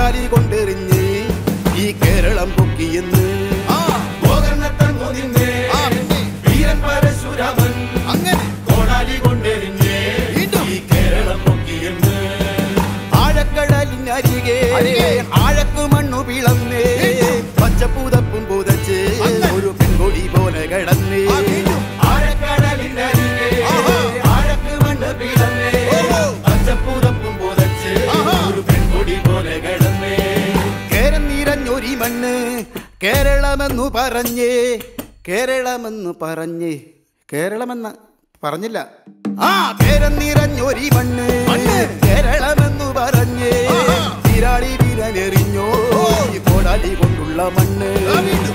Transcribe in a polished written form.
കോടാലി കൊണ്ടെറിഞ്ഞ് ഈ കേരളം പൊക്കിയെന്ന് വീരൻ പരശുരാമൻ അങ്ങനെ കോടാലി കൊണ്ടെറിഞ്ഞ് ഈ കേരളം പൊക്കിയെന്ന് ആഴക്കടലിനരികെ ആഴക്കു മണ്ണു പിളന്ന് പച്ചപ്പൂതപ്പും പുതച്ച് ഒരു പെൺകൊടി പോലെ കിടന്ന് ആഴക്കടലിനരികെ ആഴക്കു മണ്ണ് പിളന്ന് പച്ചപ്പൂതപ്പും പുതച്ച് ഒരു പെൺകൊടി പോലെ കിടന്ന് കേരം നിറഞ്ഞൊരി മണ്ണ് കേരളമെന്നു പറഞ്ഞ് കേരളമെന്ന് പറഞ്ഞ് കേരളമെന്ന് പറഞ്ഞില്ല കേരം നിറഞ്ഞൊരി മണ്ണ് കേരളമെന്നു പറഞ്ഞ് തിരാളി വിരലെറിഞ്ഞോ കോടാലി കൊണ്ടുള്ള മണ്ണ്